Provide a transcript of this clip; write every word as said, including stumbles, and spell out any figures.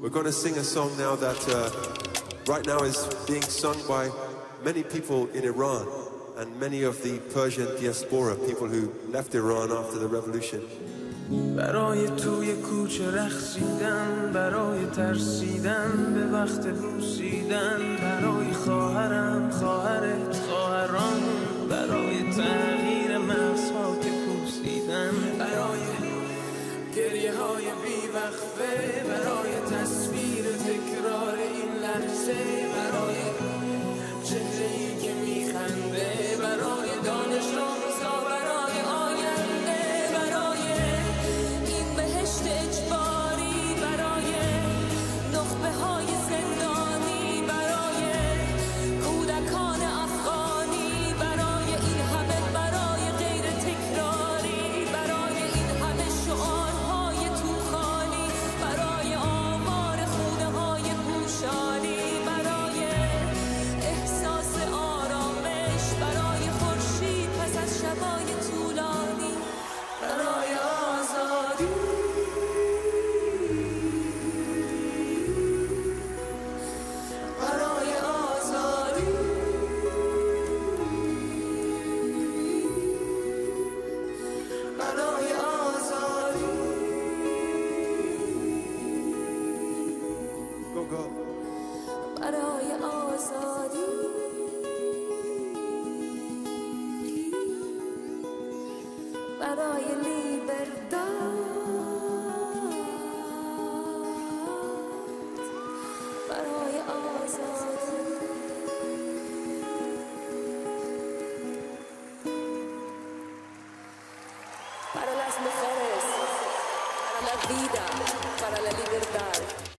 We're going to sing a song now that uh, right now is being sung by many people in Iran and many of the Persian diaspora, people who left Iran after the revolution. برای توی کوچه رقصیدن، برای ترسیدن به وقت بوسیدن، برای خواهرم، خواهرت، خواهران، برای تغییر مغزها که پوسیدن، برای گریه های بیوقفه، برای تصویر تکرار این لحظه، برای چهره‌ای که میخنده، برای دانش آموزا، برای آینده، برای این بهشت اجباری، برای نخبه های زندانی، برای کودکان افغانی، برای این همه برای غیر تکراری، برای این همه شعارهای توخالی، برای آمار خونه های پوشالی، برای احساس آرامش، برای خورشید پس از شبای طولانی، برای آزادی، برای آزادی، برای آزادی، Go, go. برای آزادی، برای لیبرداد، برای آزادی. Para las mujeres, para la vida, para la libertad.